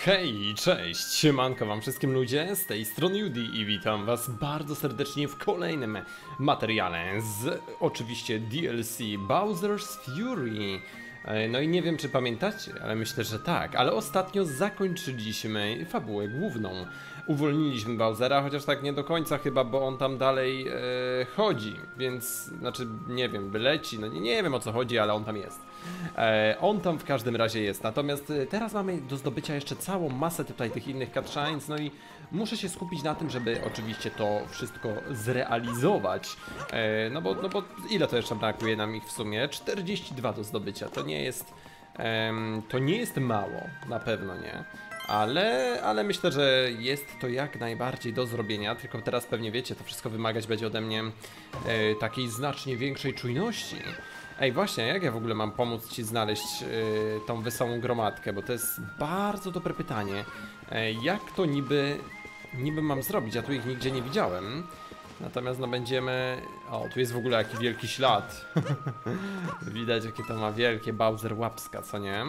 Hej, cześć, siemanko wam wszystkim ludzie, z tej strony Judy i witam was bardzo serdecznie w kolejnym materiale z oczywiście DLC Bowser's Fury. No i nie wiem czy pamiętacie, ale myślę, że tak, ale ostatnio zakończyliśmy fabułę główną. Uwolniliśmy Bowsera, chociaż tak nie do końca chyba, bo on tam dalej chodzi, więc, znaczy nie wiem, wyleci, no nie wiem o co chodzi, ale on tam jest. On tam w każdym razie jest, natomiast teraz mamy do zdobycia jeszcze całą masę tutaj tych innych cutscenes, no i muszę się skupić na tym, żeby oczywiście to wszystko zrealizować, no bo ile to jeszcze brakuje nam ich w sumie? 42 do zdobycia, to nie jest mało, na pewno nie. Ale myślę, że jest to jak najbardziej do zrobienia, tylko teraz pewnie wiecie, to wszystko wymagać będzie ode mnie takiej znacznie większej czujności. Ej, właśnie, jak ja w ogóle mam pomóc ci znaleźć tą wesołą gromadkę, bo to jest bardzo dobre pytanie. Jak to niby mam zrobić? Ja tu ich nigdzie nie widziałem. Natomiast no będziemy... O, tu jest w ogóle jaki wielki ślad. Widać jakie to ma wielkie Bowser łapska, co nie?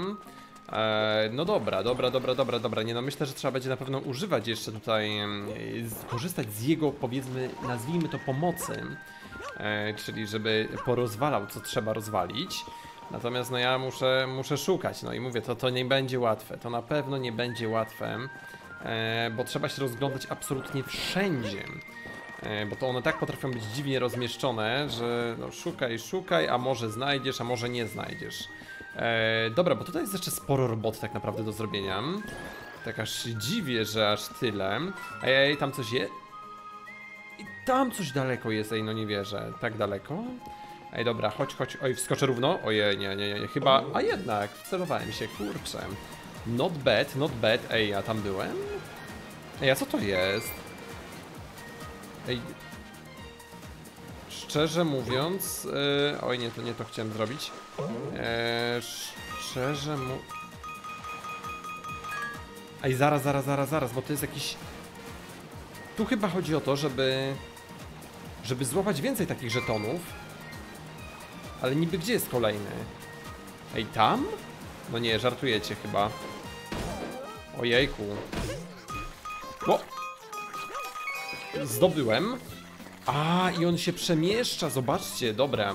No dobra. Nie no, myślę, że trzeba będzie na pewno używać jeszcze tutaj, korzystać z jego, powiedzmy, nazwijmy to pomocy. Czyli żeby porozwalał co trzeba rozwalić. Natomiast no ja muszę szukać, no i mówię, to nie będzie łatwe, to na pewno nie będzie łatwe, bo trzeba się rozglądać absolutnie wszędzie. Bo to one tak potrafią być dziwnie rozmieszczone, że no szukaj, a może znajdziesz, a może nie znajdziesz. Dobra, bo tutaj jest jeszcze sporo roboty tak naprawdę do zrobienia. Tak aż się dziwię, że aż tyle. Ej, tam coś jest? I tam coś daleko jest, ej, no nie wierzę. Tak daleko? Ej, dobra, chodź. Oj, wskoczę równo. Ojej, nie, chyba... A jednak, wcelowałem się, kurczę. Not bad. Ej, ja tam byłem? Ej, a co to jest? Ej... Szczerze mówiąc... Oj, nie to chciałem zrobić. Szczerze mówiąc... Ej, zaraz, bo to jest jakiś... Tu chyba chodzi o to, żeby złapać więcej takich żetonów. Ale niby gdzie jest kolejny? Ej, tam? No nie, żartujecie chyba. Ojejku. O! Zdobyłem. A, i on się przemieszcza, zobaczcie, dobra.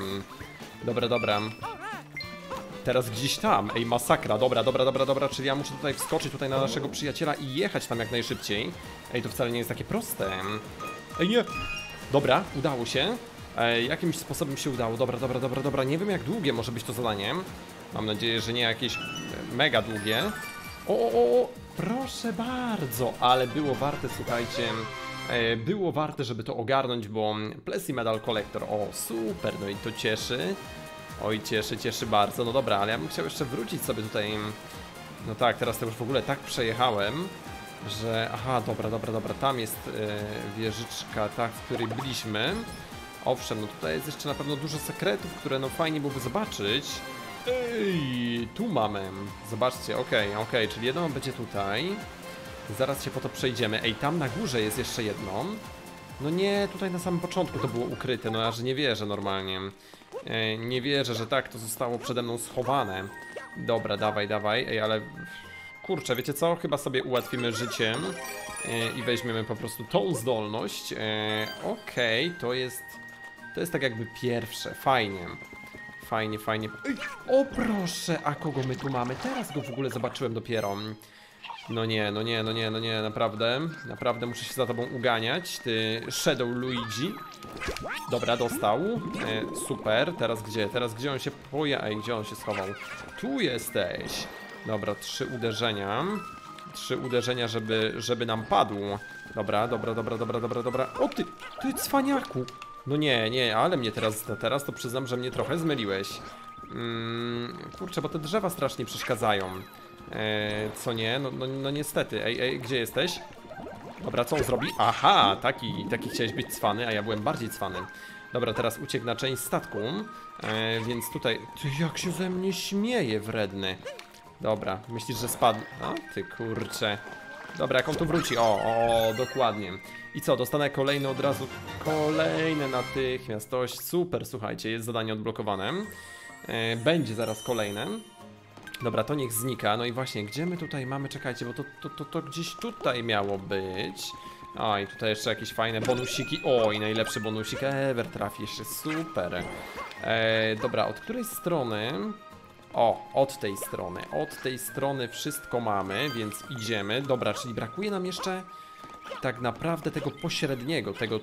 Teraz gdzieś tam, ej, masakra, dobra, czyli ja muszę tutaj wskoczyć tutaj na naszego przyjaciela i jechać tam jak najszybciej. Ej, to wcale nie jest takie proste. Ej, nie! Dobra, udało się. Jakimś sposobem się udało, dobra, nie wiem jak długie może być to zadanie. Mam nadzieję, że nie jakieś mega długie. O, proszę bardzo, ale było warte, słuchajcie. Było warte, żeby to ogarnąć, bo Plessy Medal Collector, o, super, no i to cieszy. Oj, cieszy bardzo, no dobra, ale ja bym chciał jeszcze wrócić sobie tutaj. No tak, teraz to już w ogóle tak przejechałem, że... Aha, dobra, tam jest wieżyczka, ta, w której byliśmy. Owszem, no tutaj jest jeszcze na pewno dużo sekretów, które no fajnie byłoby zobaczyć. Ej, tu mamy, zobaczcie, okej, czyli jedno będzie tutaj. Zaraz się po to przejdziemy. Ej, tam na górze jest jeszcze jedno. No nie, tutaj na samym początku to było ukryte, no aż nie wierzę normalnie. Nie wierzę, że tak to zostało przede mną schowane. Dobra, dawaj. Ej, ale... Kurczę, wiecie co? Chyba sobie ułatwimy życie i weźmiemy po prostu tą zdolność. Okej, to jest tak jakby pierwsze. Fajnie. Ej, o proszę, a kogo my tu mamy? Teraz go w ogóle zobaczyłem dopiero. No nie, naprawdę muszę się za tobą uganiać, ty Shadow Luigi. Dobra, dostał. Super, teraz gdzie on się Ej, gdzie on się schował? Tu jesteś. Dobra, 3 uderzenia. 3 uderzenia, żeby nam padł. Dobra. O ty cwaniaku. No nie, ale mnie teraz to przyznam, że mnie trochę zmyliłeś. Kurczę, bo te drzewa strasznie przeszkadzają. Co nie? No niestety. Ej, gdzie jesteś? Dobra, co on zrobi? Aha, taki chciałeś być cwany, a ja byłem bardziej cwany. Dobra, teraz uciekł na część statku. Więc tutaj... Ty, jak się ze mnie śmieje, wredny. Dobra, myślisz, że spadł? A, ty kurcze. Dobra, jak on tu wróci? O, dokładnie. I co, dostanę kolejne od razu? Kolejne natychmiast. To super, słuchajcie, jest zadanie odblokowane. Będzie zaraz kolejne. Dobra, to niech znika. No i właśnie, gdzie my tutaj mamy? Czekajcie, bo to gdzieś tutaj miało być. O, i tutaj jeszcze jakieś fajne bonusiki. O, i najlepszy bonusik ever trafi jeszcze, super. Dobra, od której strony? O, od tej strony. Od tej strony wszystko mamy, więc idziemy. Dobra, czyli brakuje nam jeszcze tak naprawdę tego pośredniego, tego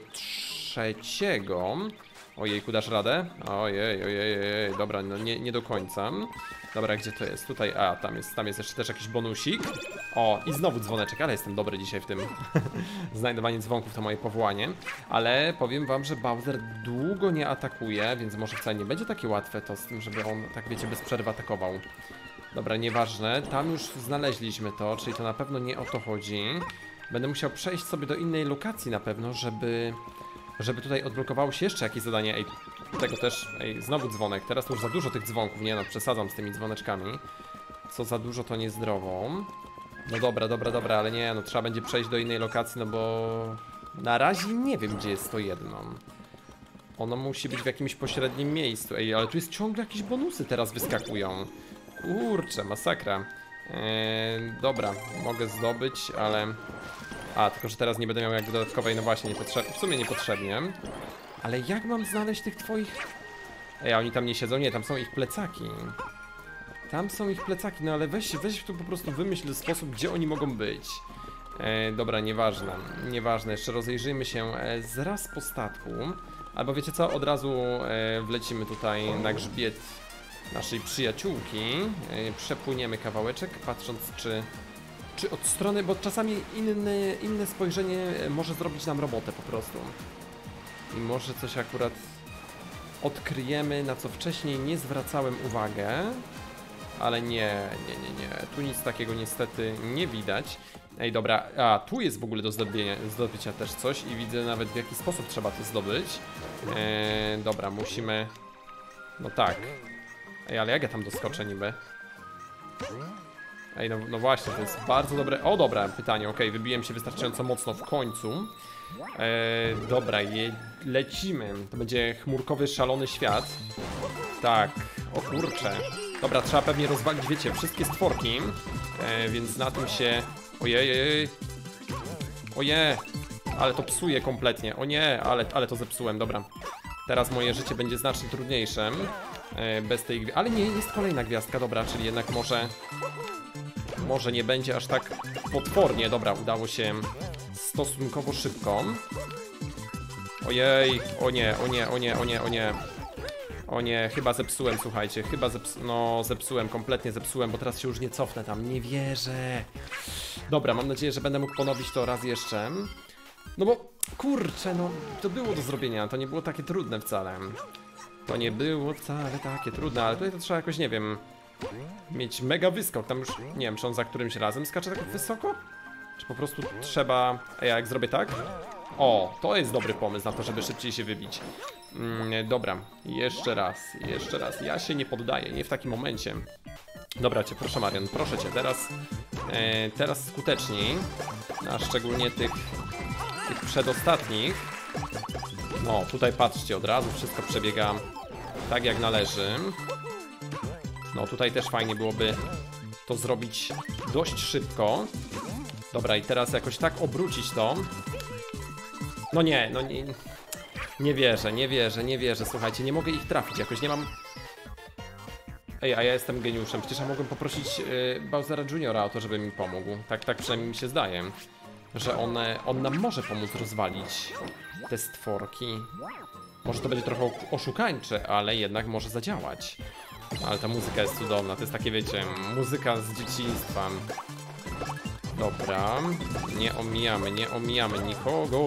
trzeciego. Ojejku, dasz radę? Ojej, dobra, no nie do końca. Dobra, gdzie to jest? Tutaj, a, tam jest jeszcze też jakiś bonusik. O, i znowu dzwoneczek, ale jestem dobry dzisiaj w tym. Znajdowanie dzwonków to moje powołanie. Ale powiem wam, że Bowser długo nie atakuje, więc może wcale nie będzie takie łatwe to z tym, żeby on, tak wiecie, bez przerwy atakował. Dobra, nieważne, tam już znaleźliśmy to, czyli to na pewno nie o to chodzi. Będę musiał przejść sobie do innej lokacji na pewno, żeby tutaj odblokowało się jeszcze jakieś zadanie. Ej, tego też, ej, znowu dzwonek. Teraz to już za dużo tych dzwonków, nie no, przesadzam z tymi dzwoneczkami. Co za dużo, to niezdrowo. No dobra, ale nie, no trzeba będzie przejść do innej lokacji, no bo na razie nie wiem, gdzie jest to jedno. Ono musi być w jakimś pośrednim miejscu. Ej, ale tu jest ciągle jakieś bonusy teraz wyskakują. Kurczę, masakra. Dobra, mogę zdobyć, ale... A, tylko że teraz nie będę miał jakby dodatkowej, no właśnie, w sumie niepotrzebnie. Ale jak mam znaleźć tych twoich... Ej, a oni tam nie siedzą? Nie, tam są ich plecaki. Tam są ich plecaki, no ale weź tu po prostu wymyśl sposób, gdzie oni mogą być. Dobra, nieważne, jeszcze rozejrzyjmy się zaraz po statku. Albo wiecie co, od razu wlecimy tutaj na grzbiet naszej przyjaciółki. Przepłyniemy kawałeczek, patrząc czy od strony, bo czasami inne spojrzenie może zrobić nam robotę po prostu. I może coś akurat odkryjemy, na co wcześniej nie zwracałem uwagę. Ale nie. Tu nic takiego niestety nie widać. Ej, dobra, a tu jest w ogóle do zdobycia też coś i widzę nawet w jaki sposób trzeba to zdobyć. Dobra, musimy... No tak. Ej, ale jak ja tam doskoczę niby? Ej, no właśnie, to jest bardzo dobre... O, dobra, pytanie, okej, wybiłem się wystarczająco mocno w końcu. Dobra, lecimy. To będzie chmurkowy, szalony świat. Tak, o kurczę. Dobra, trzeba pewnie rozwalić, wiecie, wszystkie stworki. Więc na tym się... Ojej. Ojej. Ale to psuje kompletnie. O nie, ale to zepsułem, dobra. Teraz moje życie będzie znacznie trudniejsze. Bez tej... Ale nie, jest kolejna gwiazdka, dobra, czyli jednak może nie będzie aż tak potwornie. Dobra, udało się stosunkowo szybko. Ojej, o nie, chyba zepsułem, słuchajcie, zepsułem, kompletnie zepsułem, bo teraz się już nie cofnę tam, nie wierzę. Dobra, mam nadzieję, że będę mógł ponowić to raz jeszcze. No bo, kurczę, no, to było do zrobienia, to nie było takie trudne wcale. To nie było wcale takie trudne, ale tutaj to trzeba jakoś, nie wiem, mieć mega wyskok, tam już, nie wiem, czy on za którymś razem skacze tak wysoko? Czy po prostu trzeba... Ej, a jak zrobię tak? O, to jest dobry pomysł na to, żeby szybciej się wybić. Dobra, jeszcze raz. Ja się nie poddaję, nie w takim momencie. Dobra, proszę Marian, proszę cię, teraz skuteczniej. A szczególnie tych przedostatnich. No, tutaj patrzcie, od razu wszystko przebiega tak jak należy. No, tutaj też fajnie byłoby to zrobić dość szybko. Dobra, i teraz jakoś tak obrócić to. No nie, nie wierzę, słuchajcie, nie mogę ich trafić, jakoś nie mam... Ej, a ja jestem geniuszem, przecież ja mogłem poprosić Bowsera Juniora o to, żeby mi pomógł. Tak przynajmniej mi się zdaje, że on nam może pomóc rozwalić te stworki. Może to będzie trochę oszukańcze, ale jednak może zadziałać. Ale ta muzyka jest cudowna, to jest takie, wiecie, muzyka z dzieciństwa. Dobra, nie omijamy nikogo.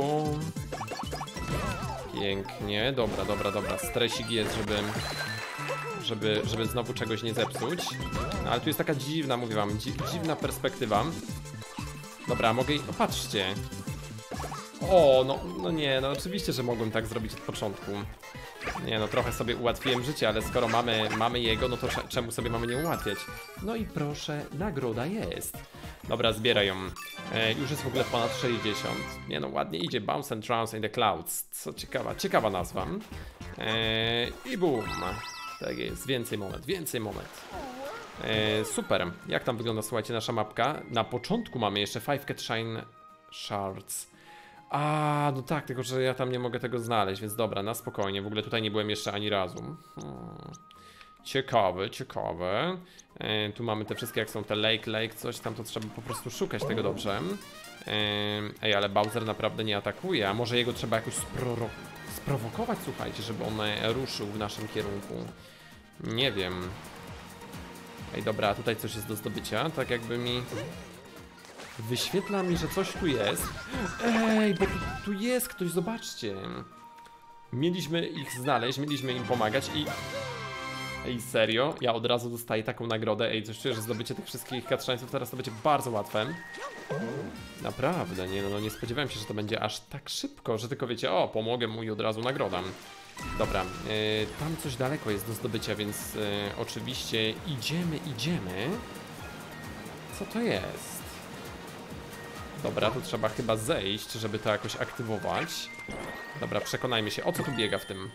Pięknie, dobra, stresik jest, żeby znowu czegoś nie zepsuć. No, ale tu jest taka dziwna, mówię wam, dziwna perspektywa. Dobra, mogę i... O, patrzcie. O, no nie, no oczywiście, że mogłem tak zrobić od początku. Nie, no trochę sobie ułatwiłem życie, ale skoro mamy jego, no to czemu sobie mamy nie ułatwiać? No i proszę, nagroda jest. Dobra, zbieraj ją. Już jest w ogóle ponad 60. Nie no, ładnie idzie. Bounce and Trance in the Clouds. Co ciekawa nazwa. I boom. Tak jest, więcej monet. Super. Jak tam wygląda, słuchajcie, nasza mapka? Na początku mamy jeszcze 5 Cat Shine Shards. A, no tak, tylko że ja tam nie mogę tego znaleźć, więc dobra, na spokojnie. W ogóle tutaj nie byłem jeszcze ani razu. Ciekawe, ciekawe. Tu mamy te wszystkie, jak są te lake, coś tam, to trzeba po prostu szukać tego dobrze. Ej, ale Bowser naprawdę nie atakuje, a może jego trzeba jakoś sprowokować, słuchajcie, żeby on ruszył w naszym kierunku. Nie wiem. Ej, dobra, tutaj coś jest do zdobycia, tak jakby mi... Wyświetla mi, że coś tu jest. Ej, bo tu jest ktoś, zobaczcie. Mieliśmy ich znaleźć, mieliśmy im pomagać i... Ej, serio? Ja od razu dostaję taką nagrodę. Ej, coś czuję, że zdobycie tych wszystkich katrzańców teraz to będzie bardzo łatwe. Naprawdę, nie spodziewałem się, że to będzie aż tak szybko, że tylko wiecie, o, pomogę mu i od razu nagroda. Dobra, tam coś daleko jest do zdobycia, więc oczywiście idziemy. Co to jest? Dobra, tu trzeba chyba zejść, żeby to jakoś aktywować. Dobra, przekonajmy się, o co tu biega w tym.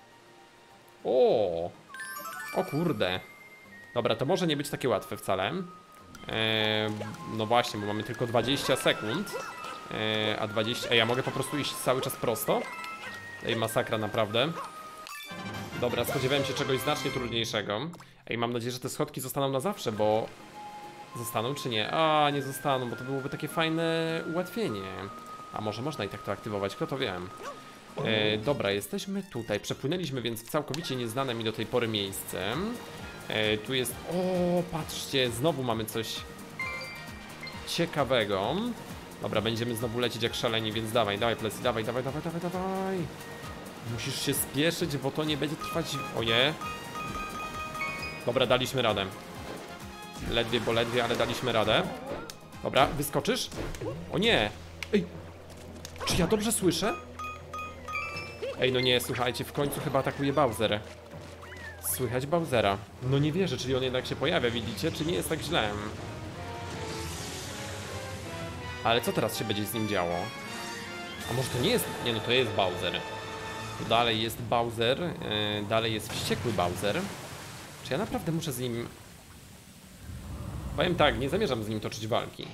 O kurde. Dobra, to może nie być takie łatwe wcale. No właśnie, bo mamy tylko 20 sekund. A 20... Ej, ja mogę po prostu iść cały czas prosto? Ej, masakra naprawdę. Dobra, spodziewałem się czegoś znacznie trudniejszego. Ej, mam nadzieję, że te schodki zostaną na zawsze, bo... Zostaną czy nie? A, nie zostaną, bo to byłoby takie fajne ułatwienie. A może można i tak to aktywować, kto to wie. Dobra, jesteśmy tutaj. Przepłynęliśmy więc w całkowicie nieznane mi do tej pory miejsce. Tu jest... O, patrzcie, znowu mamy coś ciekawego. Dobra, będziemy znowu lecieć jak szaleni, więc dawaj plecy, dawaj. Musisz się spieszyć, bo to nie będzie trwać... O nie. Dobra, daliśmy radę. Ledwie, bo ledwie, ale daliśmy radę. Dobra, wyskoczysz? O nie! Ej! Czy ja dobrze słyszę? Ej, no nie, słuchajcie, w końcu chyba atakuje Bowser. Słychać Bowsera. No nie wierzę, czyli on jednak się pojawia, widzicie? Czy nie jest tak źle? Ale co teraz się będzie z nim działo? A może to nie jest... Nie, no to jest Bowser. Dalej jest Bowser. Dalej jest wściekły Bowser. Czy ja naprawdę muszę z nim... Powiem tak, nie zamierzam z nim toczyć walki.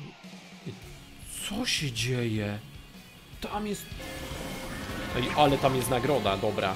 Co się dzieje? Tam jest... Ej, ale tam jest nagroda, dobra.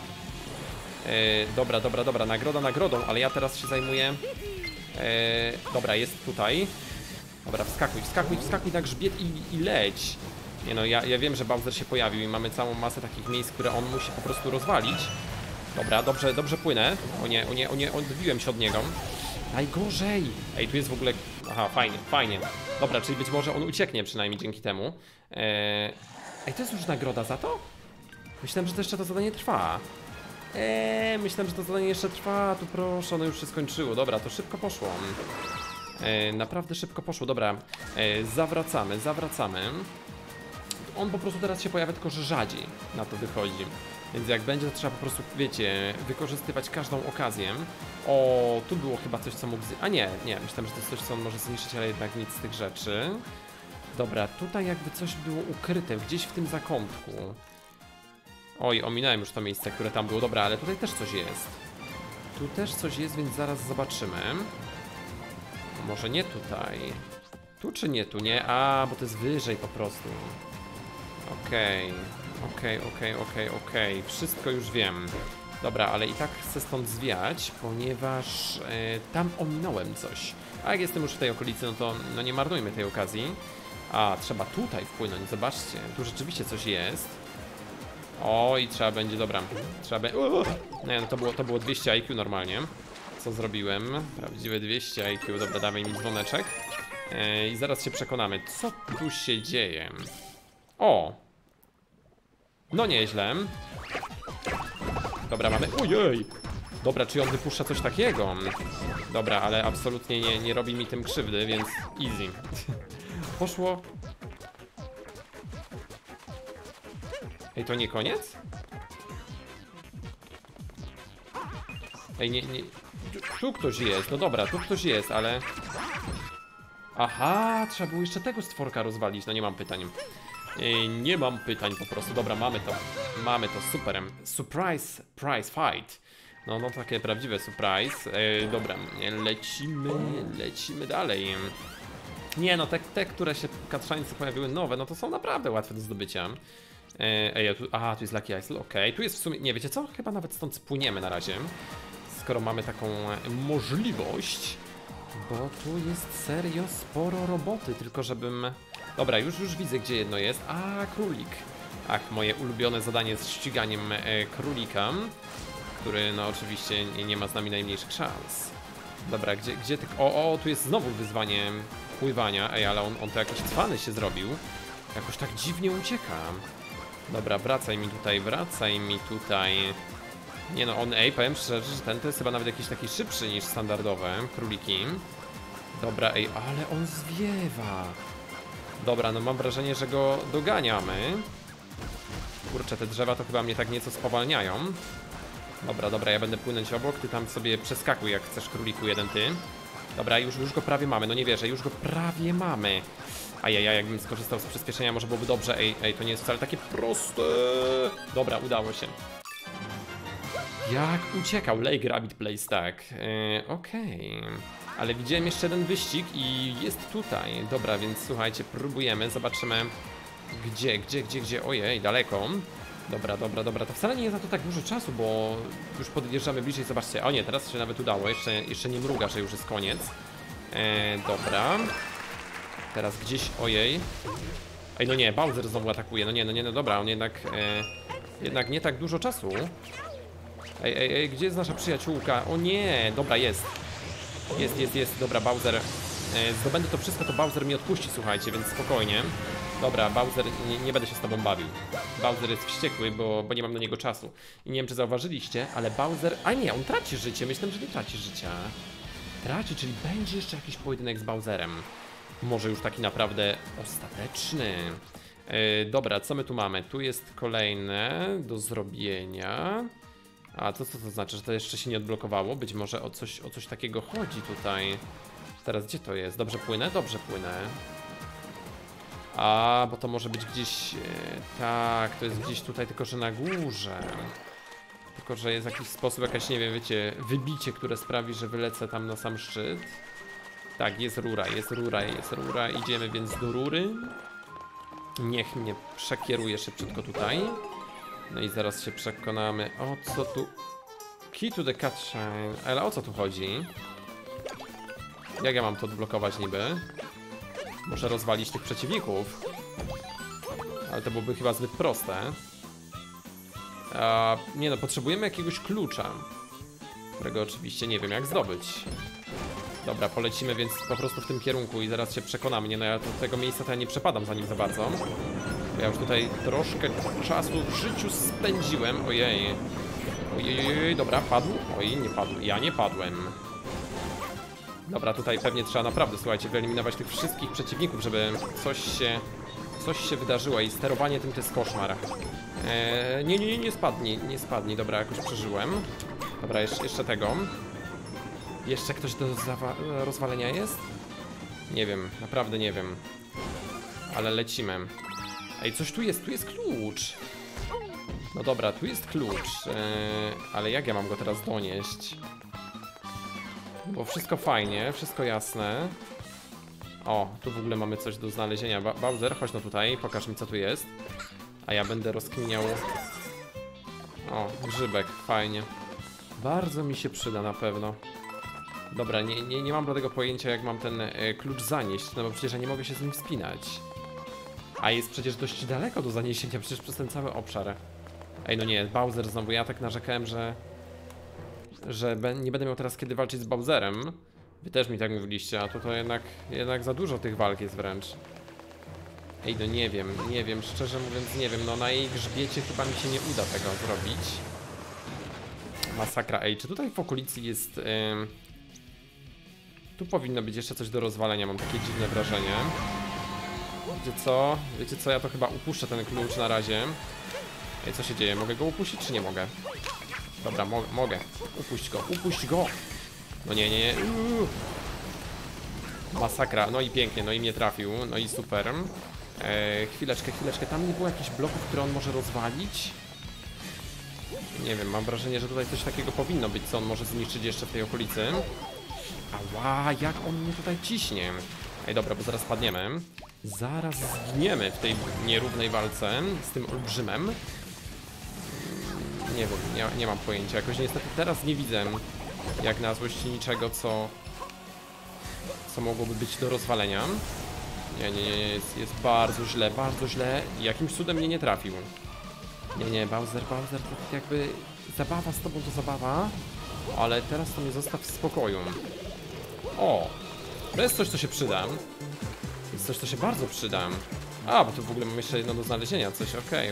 Dobra, nagroda nagrodą, ale ja teraz się zajmuję... Dobra, jest tutaj. Dobra, wskakuj na grzbiet i leć. Nie no, ja wiem, że Bowser się pojawił i mamy całą masę takich miejsc, które on musi po prostu rozwalić. Dobra, dobrze płynę. O nie, odbiłem się od niego. Najgorzej! Ej, tu jest w ogóle... Aha, fajnie. Dobra, czyli być może on ucieknie przynajmniej dzięki temu. Ej, to jest już nagroda za to? Myślałem, że to jeszcze to zadanie trwa. Myślałem, że to zadanie jeszcze trwa. Tu proszę, ono już się skończyło. Dobra, to szybko poszło. Naprawdę szybko poszło. Dobra, zawracamy. On po prostu teraz się pojawia, tylko że rzadziej na to wychodzi. Więc jak będzie, to trzeba po prostu, wiecie, wykorzystywać każdą okazję. O, tu było chyba coś, co mógł... A nie, myślałem, że to jest coś, co on może zniszczyć, ale jednak nic z tych rzeczy. Dobra, tutaj jakby coś było ukryte, gdzieś w tym zakątku. Oj, ominąłem już to miejsce, które tam było. Dobra, ale tutaj też coś jest. Tu też coś jest, więc zaraz zobaczymy. Może nie tutaj. Tu czy nie tu? Nie? A, bo to jest wyżej po prostu. Okej. Wszystko już wiem. Dobra, ale i tak chcę stąd zwiać, ponieważ tam ominąłem coś. A jak jestem już w tej okolicy, no to no nie marnujmy tej okazji. A, trzeba tutaj wpłynąć, zobaczcie. Tu rzeczywiście coś jest. O, i trzeba będzie, dobra. Nie, no to było 200 IQ normalnie. Co zrobiłem? Prawdziwe 200 IQ. Dobra, dawaj mi dzwoneczek. I zaraz się przekonamy, co tu się dzieje. O! No nieźle. Dobra, mamy... Ojej! Dobra, czy on wypuszcza coś takiego? Dobra, ale absolutnie nie robi mi tym krzywdy, więc easy. Poszło. Ej, to nie koniec? Ej, nie... Tu ktoś jest, no dobra, tu ktoś jest, ale... Aha, trzeba było jeszcze tego stworka rozwalić, no nie mam pytań. Nie mam pytań po prostu. Dobra, mamy to, super. Surprise prize fight. No, takie prawdziwe surprise. Dobra, lecimy dalej. Nie no, te które się katrzańce pojawiły nowe, no to są naprawdę łatwe do zdobycia. Tu jest Lucky Isle, okej. Tu jest w sumie, nie wiecie co? Chyba nawet stąd spłyniemy na razie. Skoro mamy taką możliwość. Bo tu jest serio sporo roboty, tylko żebym... Dobra, już widzę gdzie jedno jest. Królik. Ach, moje ulubione zadanie z ściganiem królika. Który no oczywiście nie ma z nami najmniejszych szans. Dobra, gdzie ty... Tu jest znowu wyzwanie pływania. Ale on to jakoś cwany się zrobił. Jakoś tak dziwnie ucieka. Dobra, wracaj mi tutaj. Nie no, powiem szczerze, że ten to jest chyba nawet jakiś taki szybszy niż standardowe króliki. Dobra, ale on zwiewa. Dobra, no mam wrażenie, że go doganiamy. Kurczę, te drzewa to chyba mnie tak nieco spowalniają. Dobra, ja będę płynąć obok, ty tam sobie przeskakuj jak chcesz, króliku jeden ty. Dobra, już go prawie mamy, no nie wierzę, już go prawie mamy. Jakbym skorzystał z przyspieszenia, może byłoby dobrze. To nie jest wcale takie proste. Dobra, udało się. Jak uciekał, Lake Rabbit Place, tak. Okej. Ale widziałem jeszcze jeden wyścig i jest tutaj. Dobra, więc słuchajcie, próbujemy, zobaczymy gdzie. Ojej, daleko. Dobra, to wcale nie jest na to tak dużo czasu, bo już podjeżdżamy bliżej, zobaczcie. O nie, teraz się nawet udało, jeszcze nie mruga, że już jest koniec. Dobra. Teraz gdzieś, ojej. No nie, Bowser znowu atakuje, no dobra, on jednak nie tak dużo czasu. Gdzie jest nasza przyjaciółka? O nie, dobra, jest, dobra, Bowser. Zdobędę to wszystko, to Bowser mi odpuści, słuchajcie, więc spokojnie. Dobra, Bowser, nie będę się z tobą bawił. Bowser jest wściekły, bo nie mam na niego czasu. I nie wiem, czy zauważyliście, ale Bowser... nie, on traci życie, myślę, że nie traci życia. Traci, czyli będzie jeszcze jakiś pojedynek z Bowserem. Może już taki naprawdę ostateczny. Dobra, co my tu mamy? Tu jest kolejne do zrobienia. Co to znaczy, że to jeszcze się nie odblokowało? Być może o coś takiego chodzi tutaj. Teraz gdzie to jest? Dobrze płynę? Dobrze płynę. Bo to może być gdzieś... Tak, to jest gdzieś tutaj, tylko że na górze. Tylko że jest jakiś sposób, jakaś, nie wiem, wiecie, wybicie, które sprawi, że wylecę tam na sam szczyt. Tak, jest rura. Idziemy więc do rury. Niech mnie przekieruje szybciutko tutaj. No i zaraz się przekonamy, o co tu... Key to the cutscene. Ale o co tu chodzi? Jak ja mam to odblokować niby? Muszę rozwalić tych przeciwników. Ale to byłoby chyba zbyt proste. Nie no, potrzebujemy jakiegoś klucza, którego oczywiście nie wiem jak zdobyć. Dobra, polecimy więc po prostu w tym kierunku i zaraz się przekonamy. Nie no, ja do tego miejsca to ja nie przepadam za nim za bardzo. Ja już tutaj troszkę czasu w życiu spędziłem. Ojej, dobra, padł? Oj, nie padł, ja nie padłem. Dobra, tutaj pewnie trzeba naprawdę, słuchajcie, wyeliminować tych wszystkich przeciwników, żeby coś się wydarzyło i sterowanie tym to jest koszmar. Nie spadnij, dobra, jakoś przeżyłem. Dobra, jeszcze tego. Jeszcze ktoś do rozwalenia jest? Nie wiem, naprawdę nie wiem. Ale lecimy. Coś tu jest klucz. No dobra, tu jest klucz. Ale jak ja mam go teraz donieść? Bo wszystko fajnie, wszystko jasne. Tu w ogóle mamy coś do znalezienia. Bowser, chodź no tutaj, pokaż mi co tu jest. A ja będę rozkminiał. Grzybek, fajnie. Bardzo mi się przyda na pewno. Dobra, nie mam do tego pojęcia jak mam ten klucz zanieść, no bo przecież ja nie mogę się z nim wspinać. A jest przecież dość daleko do zaniesienia, przecież przez ten cały obszar. No nie, Bowser znowu, ja tak narzekałem, że nie będę miał teraz kiedy walczyć z Bowserem. Wy też mi tak mówiliście, a to jednak za dużo tych walk jest wręcz. No nie wiem, szczerze mówiąc nie wiem, no na jej grzbiecie chyba mi się nie uda tego zrobić. Masakra, czy tutaj w okolicy jest... Tu powinno być jeszcze coś do rozwalenia, mam takie dziwne wrażenie. Wiecie co, ja to chyba upuszczę ten klucz na razie. Co się dzieje, mogę go upuścić czy nie mogę? Dobra, mogę. Upuść go! No nie. Masakra, no i pięknie, no i mnie trafił, no i super. Chwileczkę, tam nie było jakichś bloków, które on może rozwalić? Nie wiem, mam wrażenie, że tutaj coś takiego powinno być, co on może zniszczyć jeszcze w tej okolicy. Ała, jak on mnie tutaj ciśnie. Ej, dobra, bo zaraz padniemy. Zaraz zginiemy w tej nierównej walce z tym olbrzymem. Nie wiem, nie mam pojęcia. Jakoś niestety teraz nie widzę jak na złość niczego, co mogłoby być do rozwalenia. Nie, jest bardzo źle, bardzo źle. Jakimś cudem mnie nie trafił. Nie, Bowser, to tak jakby zabawa z tobą to zabawa, ale teraz to mnie zostaw w spokoju. O, to jest coś, co się przyda. To jest coś, co się bardzo przyda. A, bo tu w ogóle mam jeszcze jedno do znalezienia, coś, okej.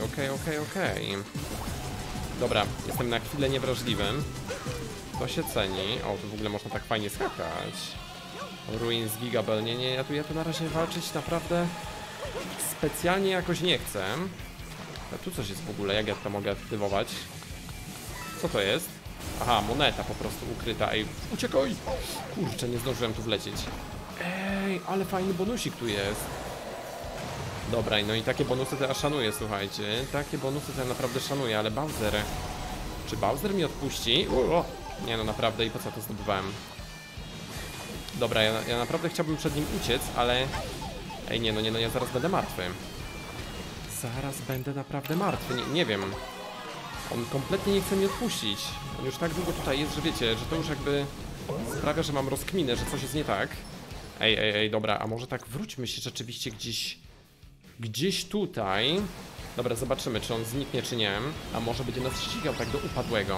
Dobra, jestem na chwilę niewrażliwy. To się ceni. O, tu w ogóle można tak fajnie skakać. Ruins Gigabell, nie, ja tu na razie walczyć naprawdę specjalnie jakoś nie chcę. A tu coś jest w ogóle, jak ja to mogę aktywować? Co to jest? Aha, moneta po prostu ukryta. Ej, uciekaj! Kurczę, nie zdążyłem tu wlecieć. Ej, ale fajny bonusik tu jest. Dobra, no i takie bonusy to ja szanuję, słuchajcie. Takie bonusy to ja naprawdę szanuję, ale Bowser... Czy Bowser mi odpuści? Nie no, naprawdę, i po co to zdobywałem? Dobra, ja naprawdę chciałbym przed nim uciec, ale... Ej, nie no, ja zaraz będę martwy. Zaraz będę naprawdę martwy, nie wiem. On kompletnie nie chce mnie odpuścić. On już tak długo tutaj jest, że wiecie, że to już jakby sprawia, że mam rozkminę, że coś jest nie tak. Ej, dobra, a może tak wróćmy się rzeczywiście gdzieś tutaj. Dobra, zobaczymy, czy on zniknie, czy nie. A może będzie nas ścigał tak do upadłego.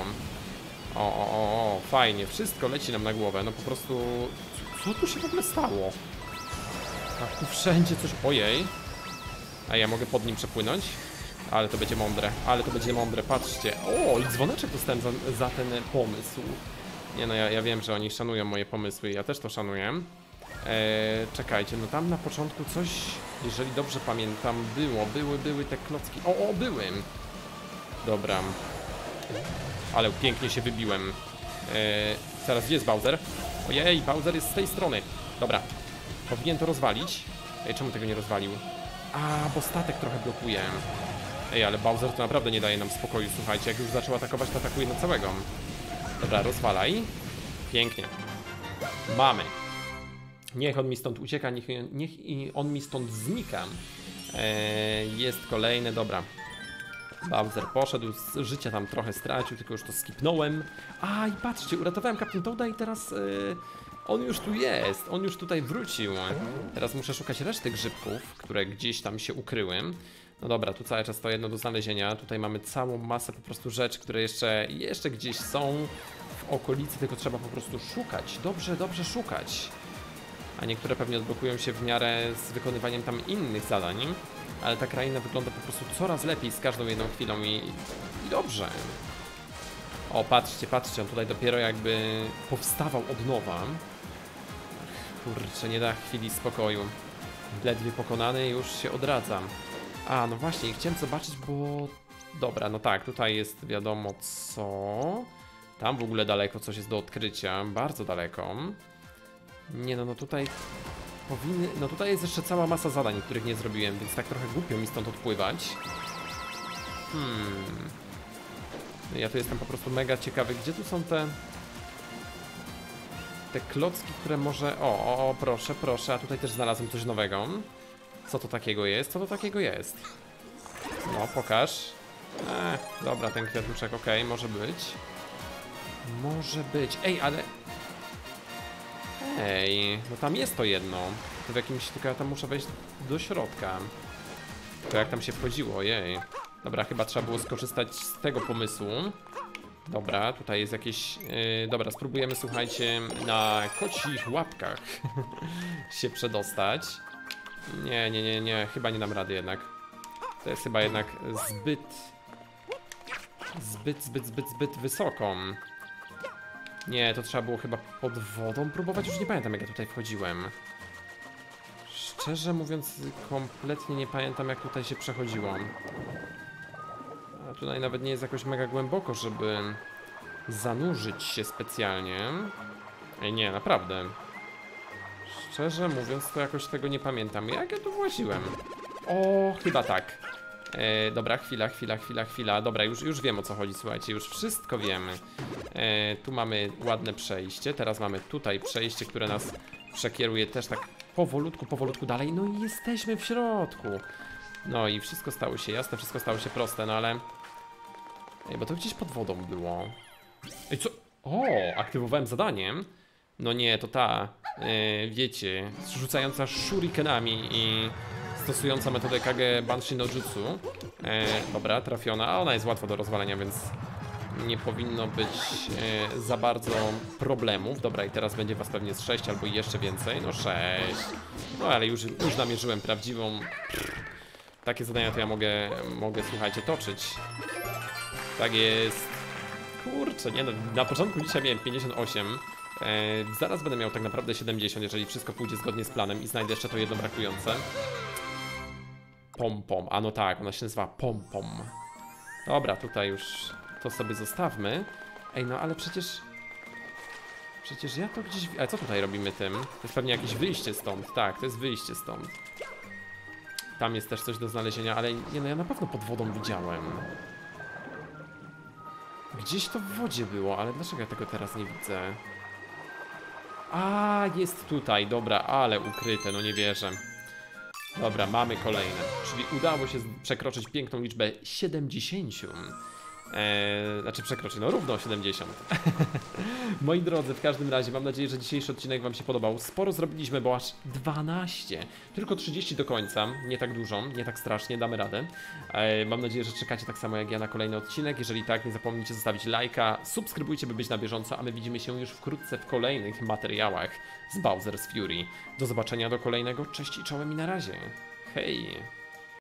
O, fajnie, wszystko leci nam na głowę, no po prostu... Co tu się w ogóle stało? Tak, tu wszędzie coś... Ojej. A ja mogę pod nim przepłynąć? Ale to będzie mądre, patrzcie. O, i dzwoneczek dostałem za ten pomysł. Nie no, ja wiem, że oni szanują moje pomysły, ja też to szanuję. Czekajcie, no tam na początku coś, jeżeli dobrze pamiętam, były te klocki. O, były. Dobra. Ale pięknie się wybiłem. Teraz gdzie jest Bowser? Ojej, Bowser jest z tej strony. Dobra, powinien to rozwalić. Czemu tego nie rozwalił? A, bo statek trochę blokuje. Ej, ale Bowser to naprawdę nie daje nam spokoju, słuchajcie. Jak już zaczął atakować, to atakuje na całego. Dobra, rozwalaj. Pięknie. Mamy. Niech on mi stąd ucieka, niech on mi stąd znika. Jest kolejne, dobra. Bowser poszedł, z życia tam trochę stracił, tylko już to skipnąłem. A, i patrzcie, uratowałem Captain Toada i teraz... On już tu jest, on już tutaj wrócił. Teraz muszę szukać reszty grzybków, które gdzieś tam się ukryły. No dobra, tu cały czas to jedno do znalezienia. Tutaj mamy całą masę po prostu rzeczy, które jeszcze gdzieś są w okolicy, tylko trzeba po prostu szukać. Dobrze szukać. A niektóre pewnie odblokują się w miarę z wykonywaniem tam innych zadań. Ale ta kraina wygląda po prostu coraz lepiej z każdą jedną chwilą i dobrze. O, patrzcie, on tutaj dopiero jakby powstawał od nowa. Kurczę, nie da chwili spokoju. Ledwie pokonany, już się odradzam. A, no właśnie, chciałem zobaczyć, bo... Dobra, no tak, tutaj jest wiadomo co... Tam w ogóle daleko coś jest do odkrycia, bardzo daleko. Nie no, tutaj... No tutaj jest jeszcze cała masa zadań, których nie zrobiłem, więc tak trochę głupio mi stąd odpływać. Ja tu jestem po prostu mega ciekawy, gdzie tu są te klocki, które może... O, proszę, a tutaj też znalazłem coś nowego. Co to takiego jest? No, pokaż. Dobra, ten kwiatuszek, okej, może być. Ej, no tam jest to jedno. To w jakimś... Tylko ja tam muszę wejść do środka. To jak tam się wchodziło, ojej. Dobra, chyba trzeba było skorzystać z tego pomysłu. Dobra, tutaj jest jakieś... dobra, spróbujemy, słuchajcie, na kocich łapkach się przedostać. Nie, chyba nie dam rady jednak. To jest chyba jednak zbyt wysoko. Nie, to trzeba było chyba pod wodą próbować, już nie pamiętam jak ja tutaj wchodziłem. Szczerze mówiąc, kompletnie nie pamiętam jak tutaj się przechodziło. A tutaj nawet nie jest jakoś mega głęboko, żeby zanurzyć się specjalnie. Ej, nie, naprawdę. Szczerze mówiąc, to jakoś tego nie pamiętam. Jak ja tu właziłem? O, chyba tak. Dobra, chwila. Dobra, już wiem, o co chodzi, słuchajcie, już wszystko wiemy. Tu mamy ładne przejście, teraz mamy tutaj przejście, które nas przekieruje też tak powolutku dalej. No i jesteśmy w środku. No i wszystko stało się jasne, wszystko stało się proste, no ale... bo to gdzieś pod wodą było. Ej, co? O, aktywowałem zadaniem. No nie, to ta, wiecie, rzucająca shurikenami i stosująca metodę Kage Banshee no Jutsu. Dobra, trafiona, a ona jest łatwa do rozwalenia, więc nie powinno być za bardzo problemów. Dobra, i teraz będzie was pewnie z 6 albo jeszcze więcej. No 6. No ale już namierzyłem prawdziwą. Takie zadania to ja mogę, słuchajcie, toczyć. Tak jest. Kurczę, nie no, na początku dzisiaj miałem 58. Zaraz będę miał tak naprawdę 70, jeżeli wszystko pójdzie zgodnie z planem i znajdę jeszcze to jedno brakujące. Pom-pom, a no tak, ona się nazywa pom-pom. Dobra, tutaj już to sobie zostawmy. Ej, no ale przecież ja to gdzieś... A co tutaj robimy tym? To jest pewnie jakieś wyjście stąd. Tak, to jest wyjście stąd. Tam jest też coś do znalezienia, ale nie no, ja na pewno pod wodą widziałem. Gdzieś to w wodzie było, ale dlaczego ja tego teraz nie widzę? A, jest tutaj, dobra, ale ukryte, no nie wierzę. Dobra, mamy kolejne. Czyli udało się przekroczyć piękną liczbę 70. Znaczy przekroczyć, no równo 70. Moi drodzy, w każdym razie mam nadzieję, że dzisiejszy odcinek wam się podobał. Sporo zrobiliśmy, bo aż 12. Tylko 30 do końca, nie tak dużo, nie tak strasznie, damy radę. Mam nadzieję, że czekacie tak samo jak ja na kolejny odcinek. Jeżeli tak, nie zapomnijcie zostawić lajka, subskrybujcie, by być na bieżąco, a my widzimy się już wkrótce w kolejnych materiałach z Bowser's Fury. Do zobaczenia do kolejnego, cześć i czołem i na razie. Hej!